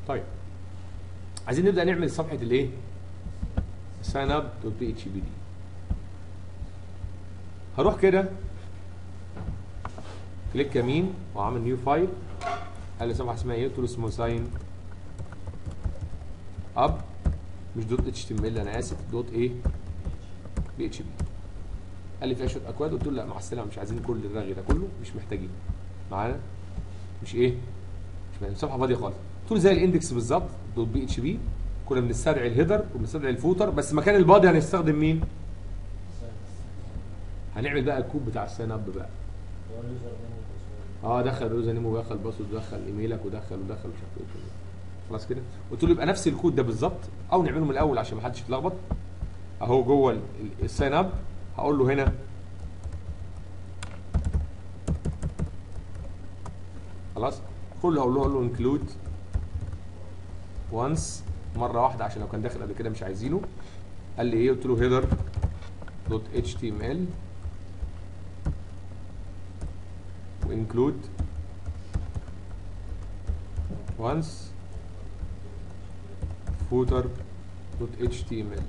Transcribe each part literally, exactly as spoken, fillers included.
طيب عايزين نبدا نعمل صفحه الايه؟ ساين اب دوت بي اتش بي دي. هروح كده كليك يمين واعمل نيو فايل. قال لي صفحه اسمها ايه؟ قلت له اسمه ساين اب، مش دوت اتش تي ام ال، انا اسف، دوت ايه؟ بي اتش بي. قال لي فيها شويه اكواد، قلت له لا مع السلامه، مش عايزين كل الرغي ده كله، مش محتاجين معانا، مش ايه؟ مش محتاجين. صفحه فاضيه خالص. قلت له زي الاندكس بالظبط دوت بي اتش بي، كنا بنستدعي الهيدر وبنستدعي الفوتر، بس مكان البادي هنستخدم مين؟ هنعمل بقى الكود بتاع الساين اب بقى. اه دخل اليوزر نيم ودخل الباسورد ودخل ايميلك ودخل ودخل مش عارف ايه. خلاص كده. قلت له يبقى نفس الكود ده بالظبط، او نعمله من الاول عشان ما حدش يتلخبط. اهو جوه الساين اب هقول له هنا خلاص كله هقول له هقول له انكلود وانس مره واحده عشان لو كان داخل قبل كده مش عايزينه. قال لي ايه؟ قلت له هيدر دوت اتش تي ام ال وانكلود وانس فوتر دوت اتش تي ام ال.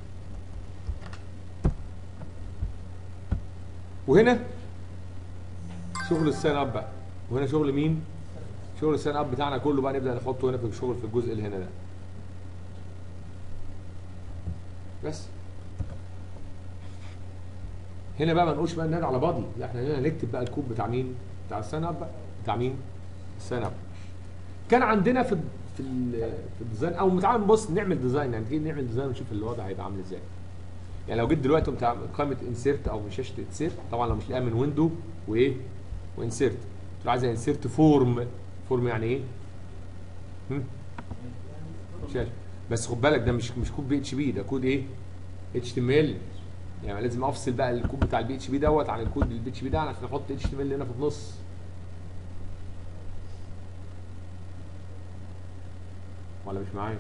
وهنا شغل الساين اب بقى، وهنا شغل مين؟ شغل الساين اب بتاعنا كله بقى نبدا نحطه هنا في الشغل في الجزء اللي هنا ده بس. هنا بقى ما نقولش بقى ننادي على بادي، لا احنا هنا نكتب بقى الكود بتاع مين؟ بتاع الساين اب بقى، بتاع مين؟ الساين اب. كان عندنا في في في الديزاين، او تعال نبص نعمل ديزاين، يعني تيجي نعمل ديزاين ونشوف الوضع هيبقى عامل ازاي. يعني لو جيت دلوقتي قمت قائمه انسيرت او من شاشه انسيرت، طبعا لو مش لاقيها من ويندو وايه؟ وانسيرت. قلت له عايز انسيرت فورم. فورم يعني ايه؟ هم؟ شاشه. بس خد بالك ده مش مش كود بي اتش بي، ده كود ايه؟ اتش تي ام ال. يعني لازم افصل بقى الكود بتاع البي اتش بي دوت عن الكود البي اتش بي ده عشان احط اتش تي ام ال هنا في النص. ولا مش معايا؟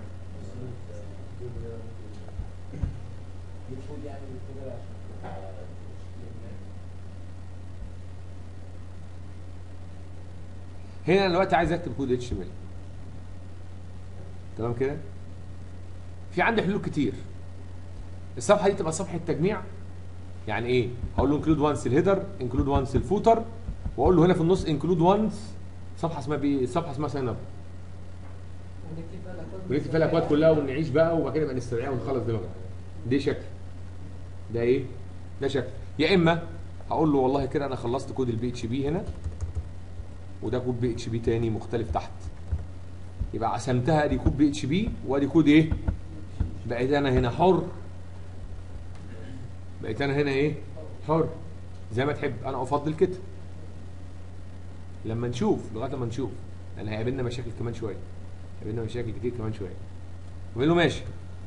هنا انا دلوقتي عايز اكتب كود اتش تي ام ال. تمام كده؟ في عندي حلول كتير. الصفحه دي تبقى صفحه تجميع. يعني ايه؟ هقول له انكلود وانس الهيدر، انكلود وانس الفوتر، واقول له هنا في النص انكلود وانس صفحه اسمها بي صفحه اسمها ساين اب. ونكتب فيها الاكواد كلها ونعيش بقى وبعد كده نبقى نستدعيها ونخلص دماغنا. دي شكل. ده ايه؟ ده شكل. يا اما هقول له والله كده انا خلصت كود البي اتش بي هنا، وده كود بي اتش بي تاني مختلف تحت. يبقى قسمتها ادي كود بي اتش بي وادي كود ايه؟ بقيت انا هنا حر. بقيت انا هنا ايه؟ حر. زي ما تحب، انا افضل كده. لما نشوف، لغايه لما نشوف، لان هيقابلنا مشاكل كمان شويه. هيقابلنا مشاكل كتير كمان شويه. بقول له ماشي.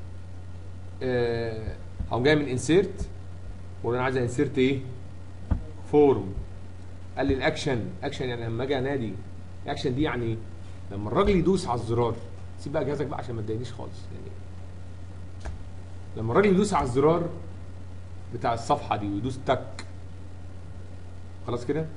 أه هقوم جاي من انسيرت واقول انا عايز انسيرت ايه؟ فورم. قال لي الاكشن، اكشن يعني لما اجي انادي، الاكشن دي يعني لما الراجل يدوس على الزرار. سيب بقى جهازك بقى عشان ما تضايقنيش خالص يعني. لما الراجل يدوس على الزرار بتاع الصفحه دي ويدوس تك، خلاص كده،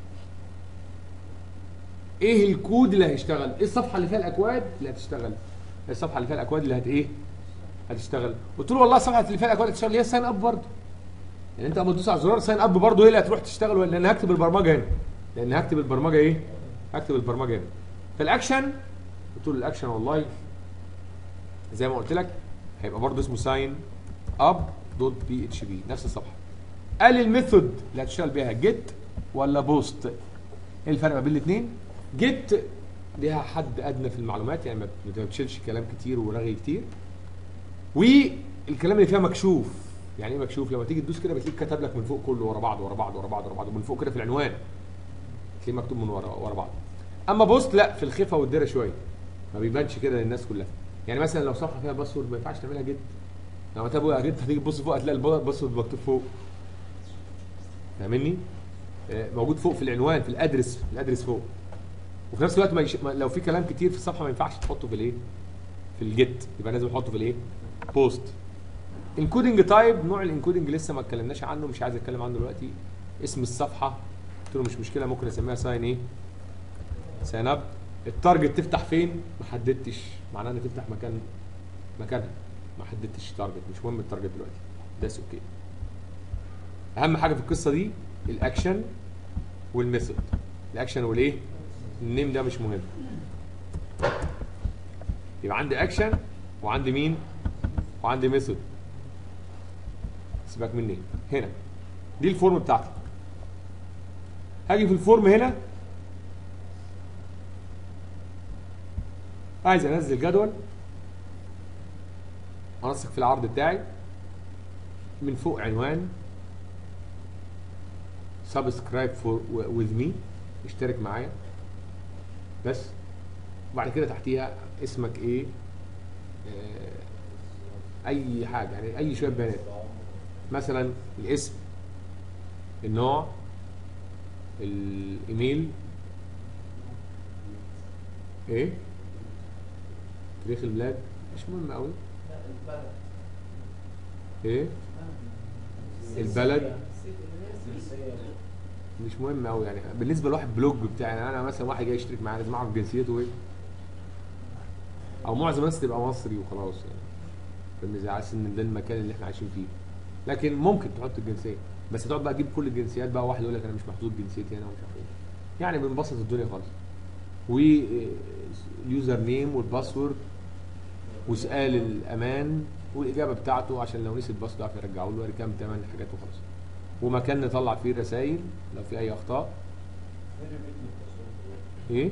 ايه الكود اللي هيشتغل؟ ايه الصفحه اللي فيها الاكواد اللي هتشتغل؟ ايه الصفحه اللي فيها الاكواد اللي هت ايه؟ هتشتغل. قلت له والله الصفحه اللي فيها الاكواد هتشتغل هي ساين اب برضه. يعني انت لما تدوس على الزرار ساين اب برضه هي اللي هتروح تشتغل، ولا انا هكتب البرمجه هنا؟ لان هكتب البرمجه ايه؟ هكتب البرمجه هنا. فالاكشن قلت له الاكشن والله زي ما قلت لك هيبقى برضه اسمه ساين اب دوت بي اتش بي، نفس الصفحه. قال لي الميثود اللي هتشتغل بيها جيت ولا بوست؟ ايه الفرق ما بين الاثنين؟ جيت ليها حد ادنى في المعلومات، يعني ما بتشيلش كلام كتير ورغي كتير، والكلام اللي فيها مكشوف. يعني ايه مكشوف؟ لما تيجي تدوس كده بتلاقيه كتب لك من فوق كله ورا بعض ورا بعض ورا بعض ورا بعض، ومن فوق كده في العنوان تلاقيه مكتوب من ورا ورا بعض. اما بوست لا، في الخفه والدره شويه، ما بيبانش كده للناس كلها. يعني مثلا لو صفحه فيها باسورد ما ينفعش تعملها جيت. لما تبقى جيت هتيجي تبص فوق هتلاقي الباسورد مكتوب فوق. فاهمني؟ موجود فوق في العنوان، في الادرس، في الادرس فوق. وفي نفس الوقت ما يش... لو في كلام كتير في الصفحه ما ينفعش تحطه في الايه؟ في الجيت، يبقى لازم تحطه في الايه؟ بوست. انكودنج تايب، نوع الانكودنج لسه ما اتكلمناش عنه، مش عايز اتكلم عنه دلوقتي. اسم الصفحه قلت له مش مشكله، ممكن اسميها ساين ايه؟ ساين اب. التارجت تفتح فين؟ ما حددتش، معناه ان تفتح مكان مكانها، ما حددتش تارجت، مش مهم التارجت دلوقتي، ده اوكي. اهم حاجه في القصه دي الاكشن والميثود. الاكشن والايه؟ النيم ده مش مهم. يبقى عندي اكشن وعندي مين؟ وعندي ميثود. سيبك مني هنا، دي الفورم بتاعتي. هاجي في الفورم هنا عايز انزل جدول انسق في العرض بتاعي، من فوق عنوان سبسكرايب فور وذ مي، اشترك معايا بس. وبعد كده تحتيها اسمك ايه، اه اي حاجه يعني، اي شويه بيانات، مثلا الاسم، النوع، الايميل، ايه، تاريخ الميلاد، مش مهم قوي. ايه البلد مش مهم قوي يعني بالنسبه لواحد بلوج بتاعي. يعني انا مثلا واحد جاي يشترك معايا لازم اعرف جنسيته ايه، او معظم الناس تبقى مصري وخلاص يعني، بالنسبه على ان ده المكان اللي احنا عايشين فيه. لكن ممكن تحط الجنسيه، بس تقعد بقى تجيب كل الجنسيات بقى، واحد يقول لك انا مش محطوط جنسيتي هنا ومش عارف ايه. يعني بنبسط الدنيا خالص. واليوزر نيم والباسورد وسؤال الامان والاجابه بتاعته، عشان لو نسي الباسورد يعرف يرجعه له، كام ثمان حاجات وخلاص. ومكان نطلع فيه الرسائل لو في اي اخطاء. ايه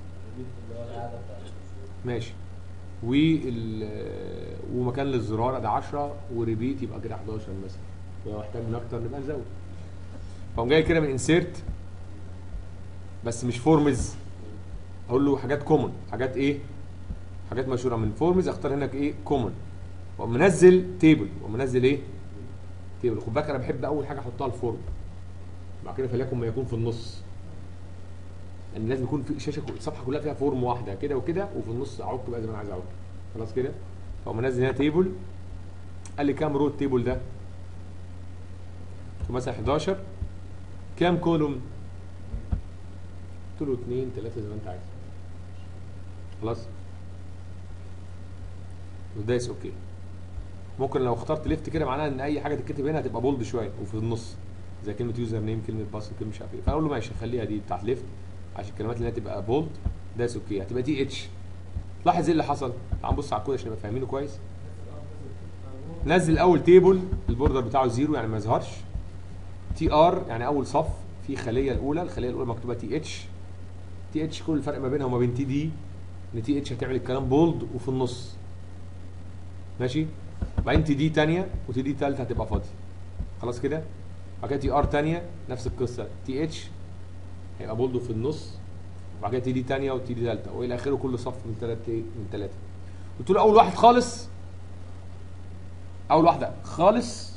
ماشي. وال ومكان للزرار ادي عشرة، وريبيت يبقى كده حداشر مثلا، لو احتاجنا اكتر نبقى نزود. فقوم جاي كده من انسيرت، بس مش فورمز، اقول له حاجات كومن، حاجات ايه، حاجات مشهوره. من فورمز اختار هناك ايه كومن، ومنزل تيبل، ومنزل ايه تيبل. خد بالك انا بحب اول حاجه احطها الفورم، بعد كده فليكن ما يكون في النص، ان يعني لازم يكون في شاشه الصفحه كلها فيها فورم واحده كده وكده، وفي النص اعك بقى زي ما انا عايز اعك. خلاص كده. فقوم منزل هنا تيبل، قال لي كام رو التيبل ده؟ مثلا حداشر. كام كولوم؟ قلت له اتنين تلاته زي ما انت عايز. خلاص ودايس اوكي. ممكن لو اخترت ليفت كده معناها ان اي حاجه تتكتب هنا هتبقى بولد شويه وفي النص، زي كلمه يوزر نيم، كلمه باسورد، كلمه مش عارف ايه. فاقول له ماشي خليها دي بتاعت ليفت عشان الكلمات اللي هي تبقى بولد. دايس اوكي، هتبقى دي اتش. لاحظ ايه اللي حصل؟ تعال نبص على الكود عشان نبقى فاهمينه كويس. نزل الاول تيبل البوردر بتاعه زيرو يعني ما يظهرش. تي ار يعني اول صف في خليه الاولى، الخليه الاولى مكتوبه تي اتش. تي اتش كل الفرق ما بينها وما بين تي دي ان تي اتش هتعمل الكلام بولد وفي النص ماشي. وبعدين تي دي ثانيه وتي دي ثالثه هتبقى فاضيه. خلاص كده. بعد كده تي ار ثانيه نفس القصه، تي اتش هيبقى بولد في النص، وبعد كده تي دي ثانيه وتي دي ثالثه والى اخره، كل صف من ثلاثه من ثلاثه. قلت له اول واحد خالص، اول واحده خالص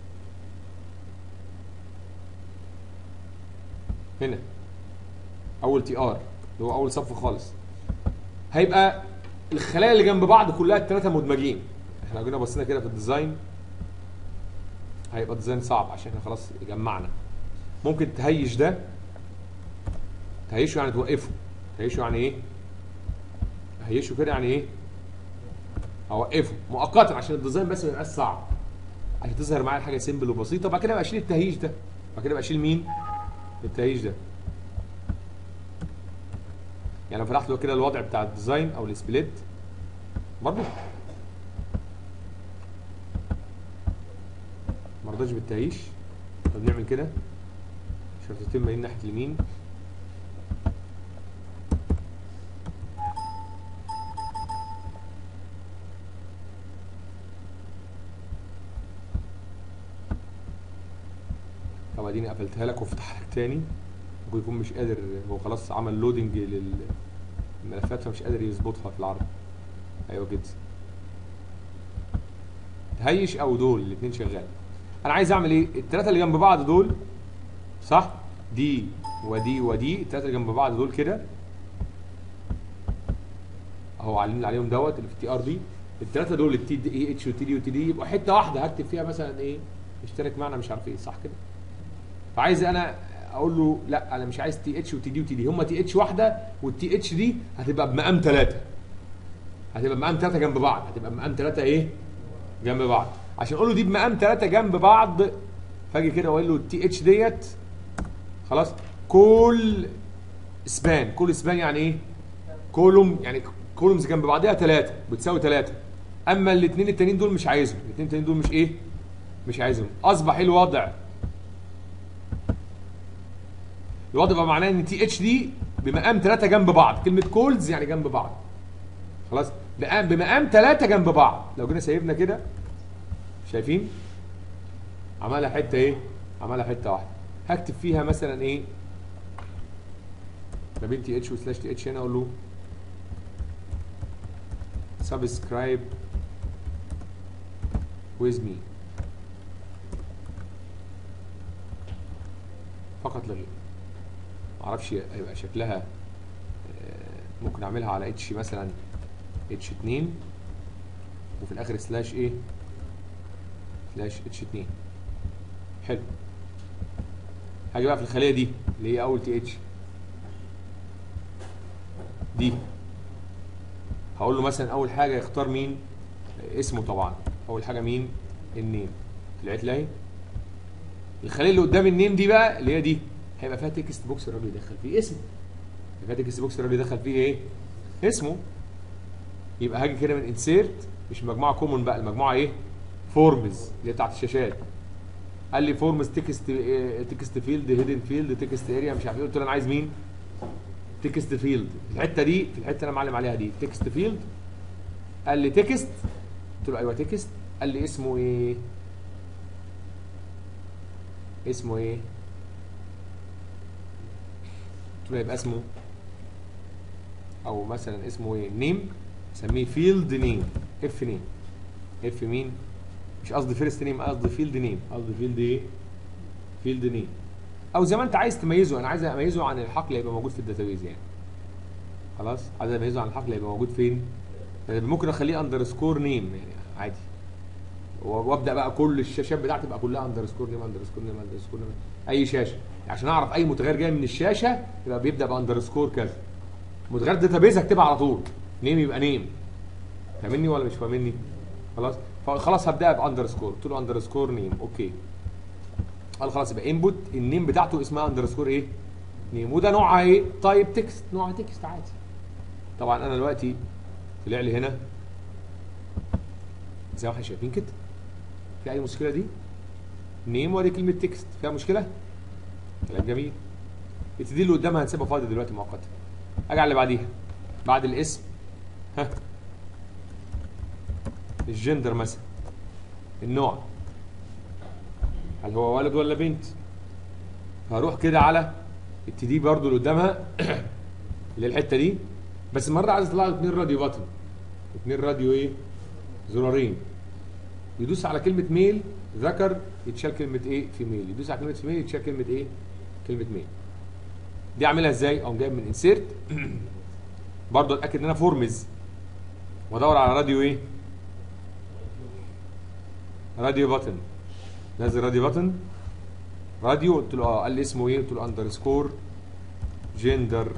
هنا، اول تي ار اللي هو اول صف خالص، هيبقى الخلايا اللي جنب بعض كلها الثلاثه مدمجين. احنا لو جينا بصينا كده في الديزاين هيبقى ديزاين صعب عشان احنا خلاص جمعنا. ممكن تهيش ده، تهيشه يعني توقفه. تهيشه يعني ايه؟ هيشه كده يعني ايه؟ اوقفه مؤقتا عشان الديزاين بس ما يبقاش صعب، عشان تظهر معايا حاجه سيمبل وبسيطه. بعد كده ابقى اشيل التهيش ده، بعد كده ابقى اشيل مين؟ التهيش ده. يعني لو فتحت له كده الوضع بتاع الديزاين او السبليت برضه ما رضاش بالتهيش، فبنعمل كده شرطتين مايلين ناحيه اليمين. طب اديني قفلتها لك وافتحها لك تاني. ممكن يكون مش قادر، هو خلاص عمل لودنج للملفات فمش قادر يظبطها في العرض. ايوه كده. تهيش او دول الاثنين شغال. انا عايز اعمل ايه؟ الثلاثه اللي جنب بعض دول صح؟ دي ودي ودي، الثلاثه اللي جنب بعض دول كده اهو علمنا عليهم دوت اللي في التي ار دي. الثلاثه دول التي دي اتش وتي دي وتي دي يبقوا حته واحده هكتب فيها مثلا ايه؟ اشترك معنا مش عارف ايه، صح كده؟ فعايز انا اقول له لا انا مش عايز تي اتش وتي دي وتي دي، هم تي اتش واحده، والتي اتش دي هتبقى بمقام ثلاثه، هتبقى بمقام ثلاثه جنب بعض، هتبقى بمقام ثلاثه ايه؟ جنب بعض. عشان اقول له دي بمقام ثلاثه جنب بعض، فاجي كده واقول له التي اتش ديت خلاص كل سبان، كل سبان يعني ايه؟ كولوم، يعني كولومز جنب بعضها ثلاثه بتساوي ثلاثه. اما الاثنين التانيين دول مش عايزهم، الاثنين التانيين دول مش ايه؟ مش عايزهم. اصبح ايه الوضع؟ الوضع بقى معناه ان تي اتش دي بمقام ثلاثه جنب بعض، كلمه كولز يعني جنب بعض خلاص، بمقام ثلاثه جنب بعض. لو جينا سيبنا كده شايفين؟ عملها حته ايه؟ عملها حته واحده. هكتب فيها مثلا ايه؟ ما بين تي اتش وسلاش تي اتش هنا اقول له سبسكرايب with me فقط لا غير. معرفش هيبقى شكلها، ممكن اعملها على اتش مثلا اتش اتنين وفي الاخر سلاش ايه؟ سلاش اتش اتنين. حلو. هاجي بقى في الخليه دي اللي هي اول تي اتش دي، هقول له مثلا اول حاجه يختار مين؟ اسمه طبعا. اول حاجه مين؟ النيم. طلعت لي اهي. الخليه اللي قدام النيم دي بقى اللي هي دي هيبقى فيها تكست بوكس الراجل يدخل فيه اسمه. هيبقى فيها تكست بوكس الراجل يدخل فيه ايه؟ اسمه. يبقى هاجي كده من انسيرت، مش مجموعه كومون بقى، المجموعه ايه؟ فورمز اللي هي بتاعت الشاشات. قال لي فورمز تكست تكست فيلد هيدن فيلد تكست اريا مش عارف ايه، قلت له انا عايز مين؟ تكست فيلد. الحته دي في الحته اللي انا معلم عليها دي تكست فيلد. قال لي تكست، قلت له ايوه تكست. قال لي اسمه ايه؟ اسمه ايه؟ قلت له يبقى اسمه او مثلا اسمه ايه؟ نيم. سميه فيلد نيم، اف نيم. اف مين؟ مش قصدي فيرست نيم، قصدي فيلد نيم، قصدي فيلد ايه؟ فيلد نيم. او زي ما انت عايز تميزه، انا عايز اميزه عن الحقل اللي هيبقى موجود في الداتابيز يعني. خلاص؟ عايز اميزه عن الحقل اللي هيبقى موجود فين؟ يعني ممكن اخليه اندرسكور نيم يعني عادي. وابدا بقى كل الشاشات بتاعتي تبقى كلها اندرسكور نيم اندرسكور نيم اندرسكور نيم. اي شاشه عشان اعرف اي متغير جاي من الشاشه يبقى بيبدا باندرسكور كذا. متغير داتابيز هكتبها على طول. نيم يبقى نيم. فاهمني ولا مش فاهمني؟ خلاص؟ فخلاص هبدأ باندرسكور، قلت له اندرسكور نيم، اوكي. قال خلاص يبقى انبوت النيم بتاعته اسمها اندرسكور ايه؟ نيم. وده نوعها ايه؟ تايب تكست، نوعها تكست عادي. طبعا انا دلوقتي طلع لي هنا زي ما احنا شايفين كده. في اي مشكله دي؟ نيم وادي كلمه تكست، فيها مشكله؟ كلام جميل. التي اللي قدامها هنسيبها فاضي دلوقتي مؤقتا. اجي على اللي بعديها. بعد الاسم ها الجندر مثلا، النوع هل هو ولد ولا بنت. هروح كده على التي دي برضو اللي قدامها اللي الحته دي، بس المره عايز اطلع له اثنين راديو باتن، اثنين راديو ايه؟ زرارين. يدوس على كلمه ميل ذكر يتشال كلمه ايه؟ فيميل. يدوس على كلمه فيميل يتشال كلمه ايه؟ كلمه ميل. دي اعملها ازاي؟ اقوم جايب من انسيرت برضو اتاكد ان انا فورمز وادور على راديو ايه؟ راديو باتن. نازل راديو باتن راديو، قلت له اه. قال لي اسمه ايه؟ قلت له اندرسكور جندر.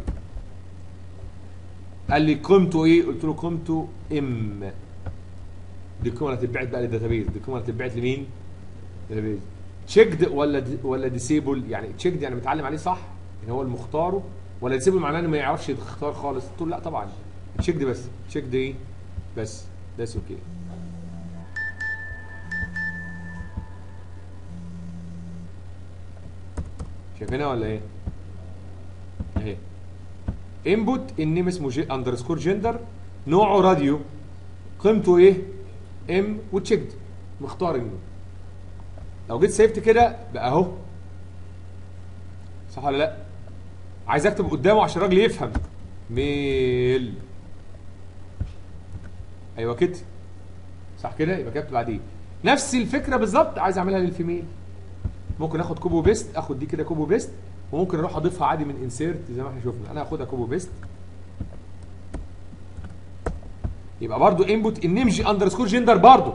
قال لي قيمته ايه؟ قلت له قيمته ام. دي القيمه اللي هتتبعت بقى للداتابيز، دي القيمه اللي هتتبعت لمين؟ للداتابيز. تشيكد ولا دي ولا ديسيبل؟ يعني تشيكد يعني متعلم عليه صح ان هو اللي مختاره، ولا ديسيبل معناه انه ما يعرفش يختار خالص؟ قلت له لا طبعا تشيكد بس، تشيكد ايه؟ بس ده اوكي. شايفينها ولا ايه؟ اهي. انبوت النيم اسمه جي اندرسكور جندر، نوعه راديو، قيمته ايه؟ ام، وتشيكد مختار النوع. لو جيت سيفت كده بقى اهو. صح ولا لا؟ عايز اكتب قدامه عشان الراجل يفهم. ميل. ايوه كده. صح كده؟ يبقى كتبت بعديه. نفس الفكره بالظبط عايز اعملها للفيميل. ممكن اخد كوبو بيست، اخد دي كده كوبو بيست، وممكن اروح اضيفها عادي من انسيرت زي ما احنا شفنا. انا هاخدها كوبو بيست. يبقى برضو انبوت النيم جي اندرسكور جندر برضو.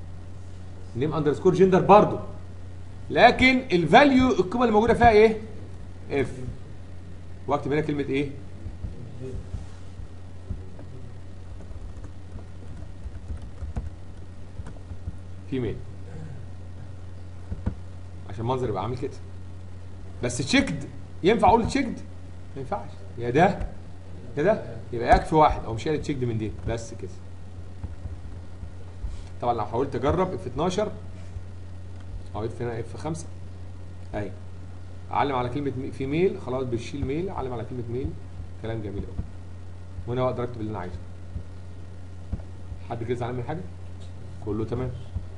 النيم اندرسكور جندر برضو. لكن الفاليو القيمه اللي موجوده فيها ايه؟ اف واكتب هنا كلمه ايه؟ فيميل عشان المنظر يبقى عامل كده. بس تشيكد ينفع اقول تشيكد؟ ما ينفعش، يا ده يا ده، يبقى يكفي واحد او مش تشيكد من دي بس كده. طبعا لو حاولت اجرب اف اتناشر او اف هنا اف خمسة اهي، اعلم على كلمه فيميل خلاص بتشيل ميل، اعلم على كلمه ميل، كلام جميل قوي. وهنا اقدر اكتب اللي انا عايزه. حد كده زعلان من حاجه؟ كله تمام.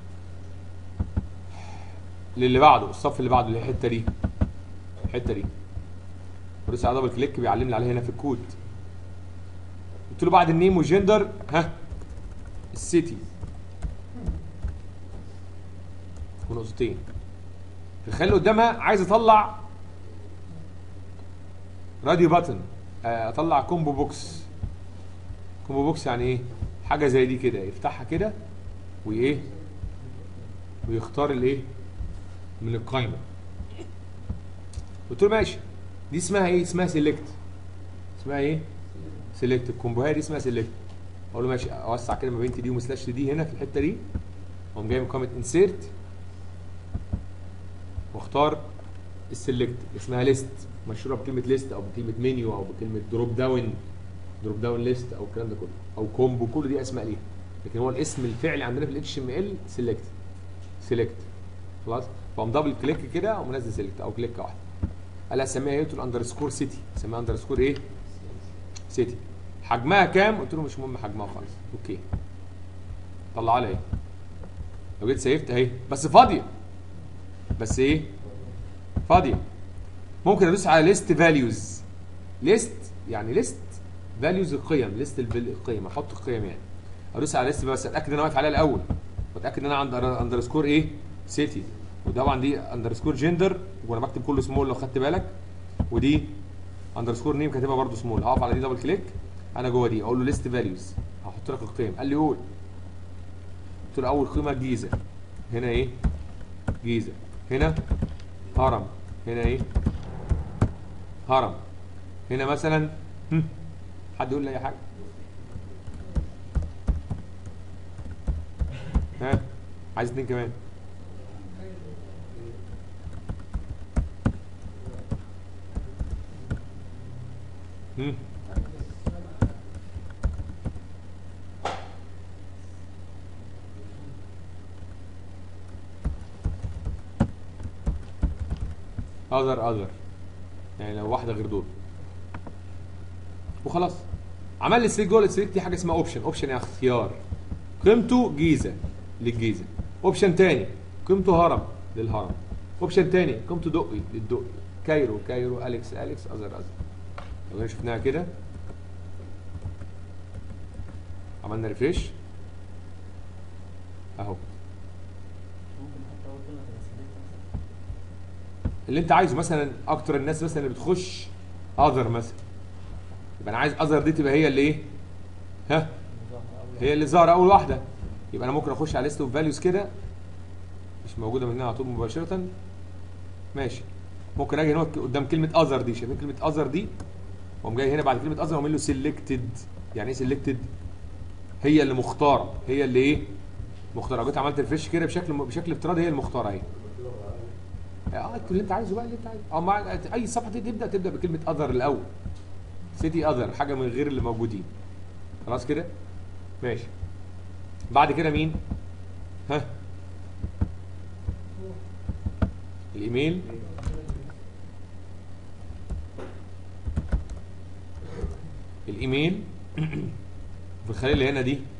للي بعده، الصف اللي بعده اللي الحته دي، الحته دي بدوس على دبل كليك بيعلم لي عليها هنا في الكود. قلت له بعد النيم والجندر ها السيتي ونقطتين. في الخليه اللي قدامها عايز اطلع راديو باتن، اطلع كومبو بوكس. كومبو بوكس يعني ايه؟ حاجه زي دي كده، يفتحها كده وايه ويختار الايه من القائمه. قلت له ماشي، دي اسمها ايه؟ اسمها سيلكت. اسمها ايه؟ سيلكت. الكومبوهات دي اسمها سيلكت. اقول له ماشي، اوسع كده ما بين دي وسلاش دي هنا في الحته دي، اقوم جاي من قائمه انسيرت واختار السيلكت. اسمها ليست، مشهوره بكلمه ليست او بكلمه منيو او بكلمه دروب داون، دروب داون ليست او الكلام ده كله، او كومبو، كل دي اسماء ليها. لكن هو الاسم الفعلي عندنا في الاتش ام ال سيلكت. سيلكت خلاص. فقوم دبل كليك كده ومنزل سيلكت او كليكه واحده. قال اسميها ايه؟ قلت له اندرسكور سيتي. اسميها اندرسكور ايه؟ سيتي. حجمها كام؟ قلت له مش مهم حجمها خالص. اوكي. طلع لي ايه؟ لو جيت سيفت اهي، بس فاضيه. بس ايه؟ فاضيه. ممكن ادوس على ليست فاليوز. ليست يعني ليست فاليوز القيم، ليست القيم، احط القيم يعني. ادوس على ليست بس اتاكد ان انا واقف عليها الاول، واتاكد ان انا عند اندرسكور ايه؟ سيتي. وطبعا دي اندرسكور جندر وانا بكتب كله سمول لو خدت بالك، ودي اندرسكور نيم كاتبها برده سمول. هقف على دي دبل كليك، انا جوه دي اقول له ليست فاليوز، هحط لك القيم. قال لي قول. قلت له اول قيمه جيزه، هنا ايه؟ جيزه. هنا هرم، هنا ايه؟ هرم. هنا مثلا هم. حد يقول لي اي حاجه؟ ها؟ عايز اتنين كمان. هم. اذر اذر يعني لو واحده غير دول وخلاص. عمل لي سيلكت. جوه السيلكت دي حاجه اسمها اوبشن. اوبشن يعني اختيار. قيمته جيزه للجيزه. اوبشن تاني قيمته هرم للهرم. اوبشن تاني قيمته دقي للدقي. كايرو كايرو، اليكس اليكس، اذر اذر. لو شفناها كده عملنا ريفريش اهو. اللي انت عايزه مثلا، اكتر الناس مثلا اللي بتخش اذر مثلا، يبقى انا عايز اذر دي تبقى هي اللي ايه؟ ها؟ هي اللي ظاهره اول واحده. يبقى انا ممكن اخش على ليست اوف فاليوز كده، مش موجوده من هنا على طول مباشره. ماشي. ممكن اجي هنا قدام كلمه اذر دي، شايفين كلمه اذر دي؟ واقوم جاي هنا بعد كلمه اذر واعمل له سيلكتد. يعني ايه سيلكتد؟ هي اللي مختاره، هي اللي ايه؟ مختاره. جيت عملت ريفريش كده بشكل بشكل افتراضي، هي المختاره اهي. اه اكتب اللي انت عايزه بقى، اللي انت عايزه. اه مع اي صفحه تبدا تبدا بكلمه اذر الاول. سيتي اذر، حاجه من غير اللي موجودين. خلاص كده؟ ماشي. بعد كده مين؟ ها؟ الايميل. الايميل في الخليه اللي هنا دي،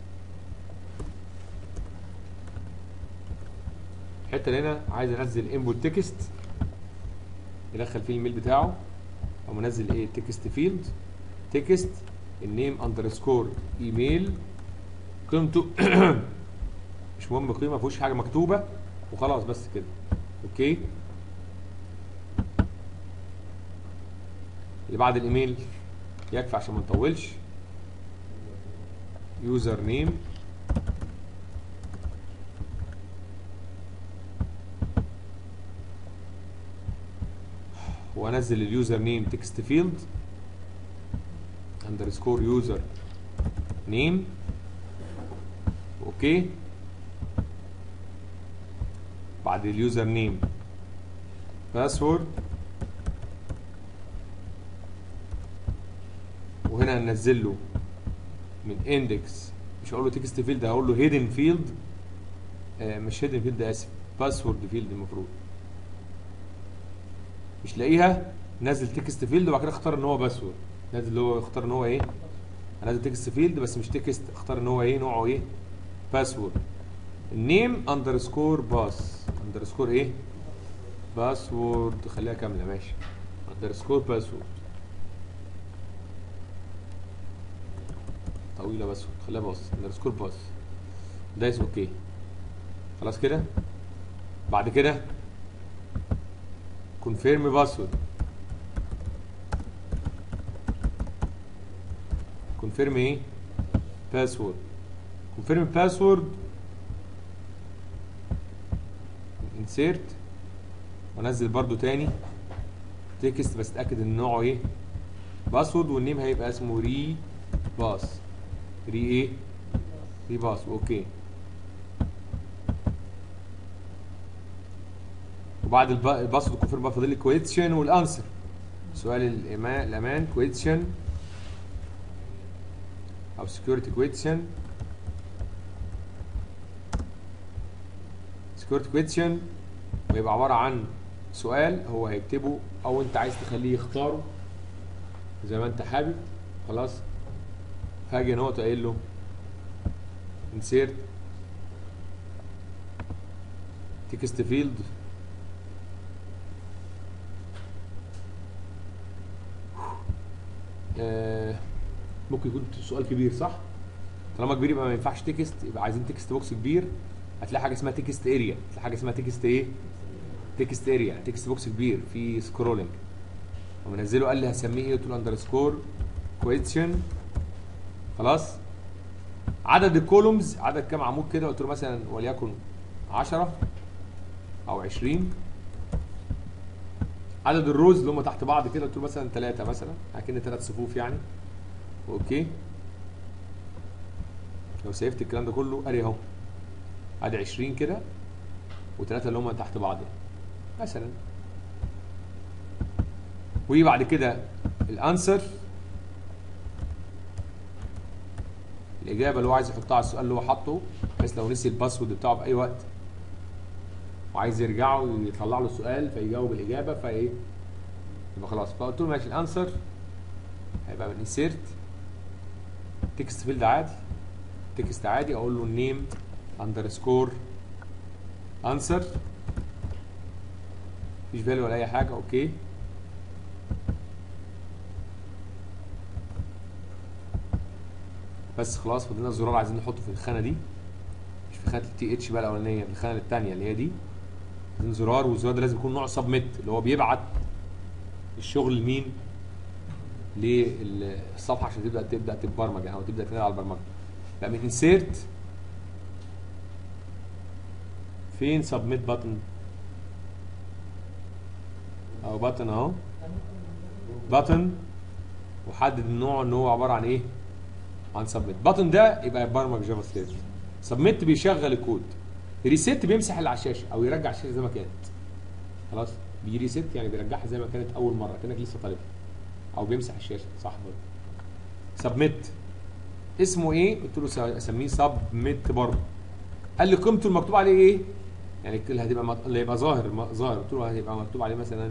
الحته اللي هنا عايز انزل انبوت تكست يدخل فيه الميل بتاعه، او منزل ايه؟ تكست فيلد. تكست النيم اندرسكور ايميل. قيمته مش مهم قيمه، ما فيهوش حاجه مكتوبه وخلاص بس كده. اوكي. اللي بعد الايميل يكفي عشان ما نطولش. يوزر نيم وانزل اليوزر نيم تكست فيلد اندرسكور يوزر نيم. اوكي. بعد اليوزر نيم باسورد، وهنا هننزل له من اندكس، مش هقول له تكست فيلد، هقول له هيدن فيلد، آه مش هيدن فيلد، اسف، باسورد فيلد. المفروض مش لاقيها، نزل تكست فيلد وبعد كده اختار ان هو باسورد. نازل اللي هو اختار ان هو ايه، هنزل تكست فيلد بس مش تكست، اختار ان هو ايه نوعه ايه، باسورد. النيم اندرسكور باس اندرسكور ايه، باسورد، خليها كامله ماشي، اندرسكور باسورد طويله، باسورد خليها باص، اندرسكور باص. دايس اوكي. خلاص كده. بعد كده كونفيرم باسورد، كونفيرم ايه، باسورد، كونفيرم باسورد، انسيرت، وانزل برضو تاني تكست بس اتاكد ان نوعه ايه، باسورد، والنيم هيبقى اسمه ري باس، ري ايه، ري باس. اوكي. وبعد الباسورد كونفيرم بقى فاضل لي كويستشن والانسر، سؤال الامان الامان كويستشن او سكيورتي كويستشن. سكيورتي كويستشن ويبقى عباره عن سؤال هو هيكتبه او انت عايز تخليه يختاره زي ما انت حابب. خلاص. هاجي انا اهوت قايل له انسيرت تكست فيلد، آه ممكن يكون سؤال كبير صح؟ طالما كبير يبقى ما ينفعش تكست، يبقى عايزين تكست بوكس كبير. هتلاقي حاجه اسمها تكست اريا، هتلاقي حاجه اسمها تكست ايه؟ تكست اريا، تكست بوكس كبير في سكرولنج. ومنزله قال لي هسميه ايه؟ قلت له اندرسكور كويستشن. خلاص. عدد الكولومز، عدد كام عمود كده؟ قلت له مثلا وليكن عشرة او عشرين. عدد الروز اللي هم تحت بعض كده قلت له مثلا ثلاثة، مثلا اكن ثلاث صفوف يعني. اوكي. لو سيفت الكلام ده كله اري اهو، ادي عشرين كده وثلاثه اللي هم تحت بعض مثلا. وبعد كده الانسر، الاجابه اللي هو عايز يحطها على السؤال اللي هو حاطه، بحيث لو نسي الباسورد بتاعه في اي وقت وعايز يرجعه ويطلع له السؤال فيجاوب الاجابه فايه، يبقى خلاص. فقلت له ماشي، الانسر هيبقى من انسيرت تكست فيلد عادي، تكست عادي، اقول له النيم اندرسكور انسر، مفيش فاليو ولا اي حاجه. اوكي. بس خلاص فضلنا الزرار عايزين نحطه في الخانه دي، مش في خانه التي اتش بقى الاولانيه، في الخانه الثانيه اللي هي دي. عايزين زرار، والزرار ده لازم يكون نوع سبميت، اللي هو بيبعت الشغل لمين؟ للصفحه عشان تبدا تبدا تتبرمج يعني، او تبدا تنقل على البرمجه. لا، من انسيرت فين سبميت باتن؟ او باتن اهو، باتن، وحدد النوع ان هو عباره عن ايه؟ عن سبميت. باتن ده يبقى يبرمج جافا سكريبت، سبميت بيشغل الكود، ريسيت بيمسح اللي على الشاشه او يرجع الشاشه زي ما كانت. خلاص. بيريسيت يعني بيرجعها زي ما كانت اول مره كانك لسه طالبها، او بيمسح الشاشه صح برضه. سبميت اسمه ايه؟ قلت له اسميه سبميت برضه. قال لي قيمته المكتوب عليه ايه؟ يعني اللي هتبقى مط... اللي هيبقى ظاهر ظاهر قلت له هيبقى مكتوب عليه مثلا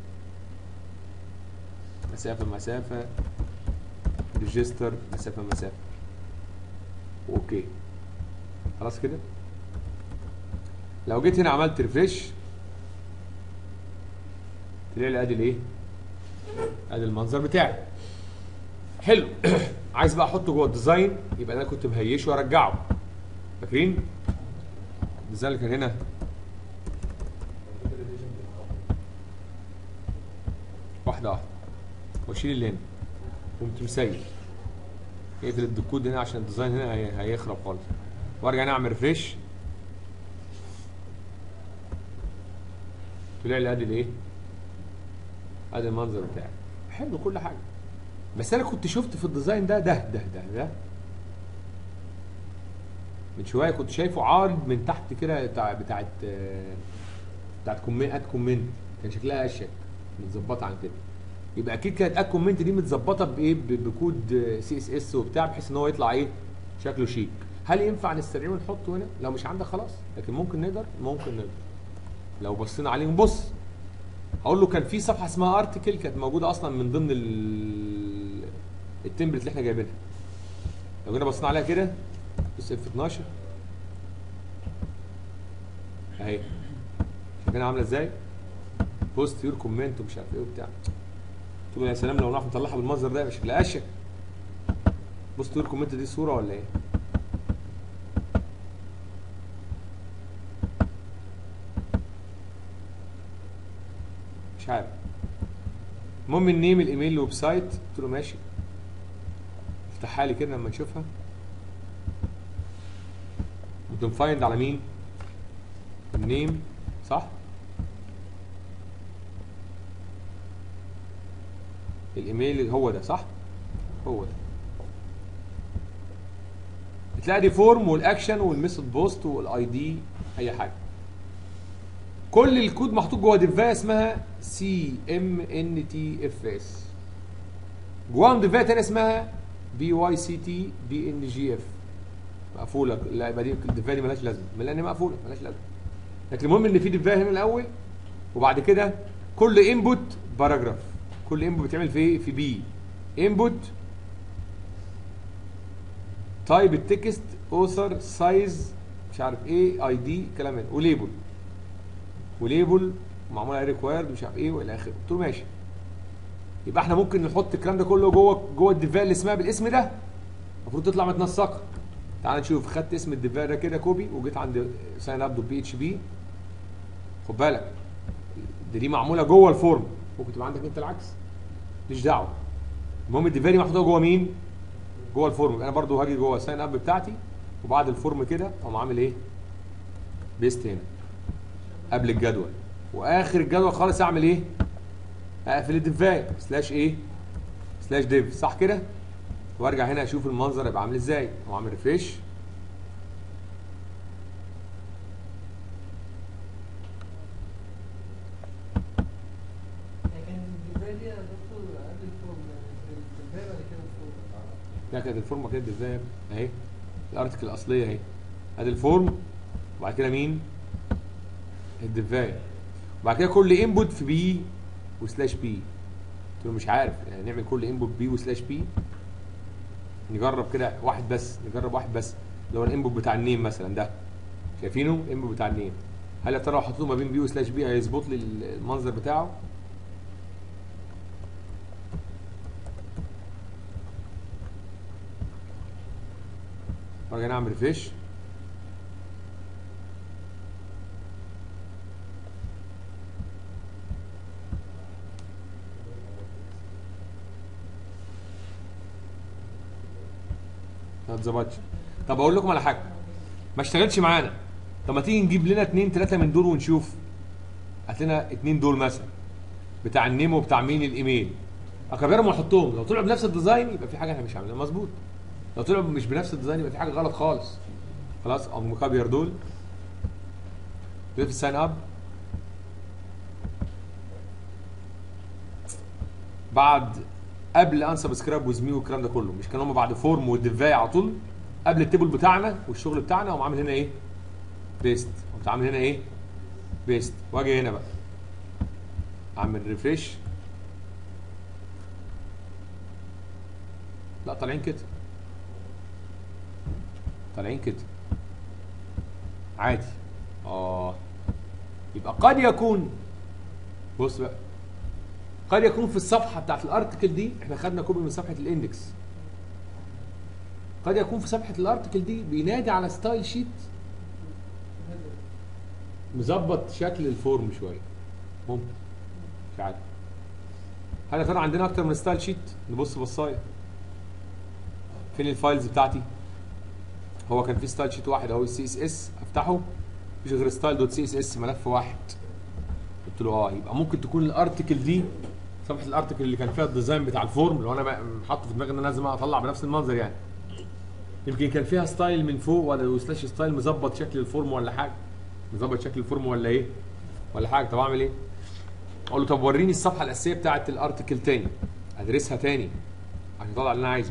مسافه مسافه ريجستر مسافه مسافه. اوكي. خلاص كده. لو جيت هنا عملت ريفريش تلاقي لي ادي الايه؟ ادي المنظر بتاعي. حلو. عايز بقى احطه جوه الديزاين، يبقى انا كنت مهيشه وارجعه. فاكرين؟ الديزاين اللي كان هنا واحده واحده، واشيل اللي هنا قمت مسيب، اقفل الديكود هنا عشان الديزاين هنا هي... هيخرب خالص، وارجع نعمل ريفريش طلع لي ادي الايه؟ ادي المنظر بتاعي حلو كل حاجه، بس انا كنت شفت في الديزاين ده ده ده ده ده من شويه كنت شايفه عارض من تحت كده بتاع بتاعت بتاعت كومنت اد كومنت، كان شكلها اشيك متظبطه عن كده. يبقى اكيد كانت اد كومنت دي متظبطه بايه؟ بكود سي اس اس وبتاع، بحيث ان هو يطلع ايه؟ شكله شيك. هل ينفع نستدعيه ونحطه هنا؟ لو مش عندك خلاص، لكن ممكن نقدر ممكن نقدر لو بصينا عليه نبص. هقول له كان في صفحه اسمها ارتكل كانت موجوده اصلا من ضمن التمبلت اللي احنا جايبينها. لو جينا بصينا عليها كده بص اف اتناشر اهي، شايفينها عامله ازاي؟ بوست يور كومنت ومش عارف ايه وبتاع. قلت له يا سلام لو نعرف نطلعها بالمنظر ده يبقى شكلها اشيك. بوست يور كومنت دي صوره ولا ايه؟ مش عارف. المهم النيم الايميل الويب سايت، قلت له ماشي افتحها لي كده لما نشوفها. وتنفايند على مين؟ النيم صح؟ الايميل هو ده صح؟ هو ده. بتلاقي دي فورم والاكشن والميثود بوست والاي دي اي حاجه. كل الكود محطوط جوه ديفايه اسمها سي ام ان تي اف اس. جواهم ديفايه ثانيه اسمها بي واي سي تي بي ان جي اف. مقفوله، لا يبقى دي الديفايه دي مالهاش لازمه، لان مقفوله مالهاش لازمه. لكن المهم ان في ديفايه هنا الاول، وبعد كده كل انبوت باراجراف. كل انبوت بيتعمل في ايه؟ في بي. انبوت تايب التكست اوثر سايز مش عارف ايه اي دي كلام ده، وليبل وليبل معمول عليه ريكوايرد مش عارف ايه والى اخره. قلت له ماشي، يبقى احنا ممكن نحط الكلام ده كله جوه جوه الديفايه اللي اسمها بالاسم ده، المفروض تطلع متنسقه. تعال نشوف. خدت اسم الديفايه ده كده كوبي وجيت عند ساين اب دوت بي اتش بي. خد بالك دي, دي معموله جوه الفورم، ممكن تبقى عندك انت العكس، ماليش دعوه. المهم الديفايه دي محطوطه جوه مين؟ جوه الفورم. انا برضو هاجي جوه الساين اب بتاعتي، وبعد الفورم كده اقوم عامل ايه؟ بيست هنا قبل الجدول، واخر الجدول خالص اعمل ايه؟ اقفل الديفايه سلاش ايه؟ سلاش ديف صح كده؟ وارجع هنا اشوف المنظر يبقى عامل ازاي، واعمل ريفريش. لا كانت الفورمه كده الديفايه اهي، الارتكل الاصليه اهي، ادي الفورم وبعد كده مين؟ الديفايه، وبعد كده كل انبوت في بي وسلاش بي. قلت له مش عارف يعني نعمل كل انبوت بي وسلاش بي. نجرب كده واحد بس، نجرب واحد بس اللي هو الانبوت بتاع النيم مثلا ده، شايفينه؟ الانبوت بتاع النيم. هل يا ترى لو حطيته ما بين بي وسلاش بي هيظبط لي المنظر بتاعه؟ وارجع نعمل ريفريش. ما اتظبطش. طب اقول لكم على حاجه ما اشتغلتش معانا. طب ما تيجي نجيب لنا اثنين ثلاثه من دول ونشوف. هات لنا اثنين دول مثلا، بتاع النيم وبتاع مين الايميل، اكبرهم واحطهم. لو طلعوا بنفس الديزاين يبقى في حاجه احنا مش عاملينها مظبوط، لو طلعوا مش بنفس الديزاين يبقى في حاجه غلط خالص. خلاص اقوم مكبر دول في الساين اب. بعد قبل انسبسكرايب ويز مي والكلام ده كله، مش كانوا هم بعد فورم والديفايه على طول قبل التيبل بتاعنا والشغل بتاعنا، اقوم عامل هنا ايه؟ بيست. قمت عامل هنا ايه؟ بيست. واجي هنا بقى اعمل ريفريش. لا طالعين كده، طالعين كده عادي. اه يبقى قد يكون، بص بقى، قد يكون في الصفحه بتاعت الارتكل دي احنا خدنا كوبي من صفحه الاندكس، قد يكون في صفحه الارتكل دي بينادي على ستايل شيت مظبط شكل الفورم شويه، ممكن مش عارف. هل يا ترى عندنا اكتر من ستايل شيت؟ نبص بصايه فين الفايلز بتاعتي. هو كان في ستايل شيت واحد اهو، السي اس اس، افتحه مفيش غير ستايل دوت سي اس اس ملف واحد. قلت له اه يبقى ممكن تكون الارتكل دي صفحه الارتكل اللي كان فيها الديزاين بتاع الفورم، لو انا حاطه في دماغي ان انا لازم اطلع بنفس المنظر يعني، يمكن كان فيها ستايل من فوق ولا سلاش ستايل مظبط شكل الفورم ولا حاجه، مظبط شكل الفورم ولا ايه ولا حاجه. طب اعمل ايه؟ اقول له طب وريني الصفحه الاساسيه بتاعه الارتكل تاني، ادرسها تاني عشان اطلع اللي انا عايزه.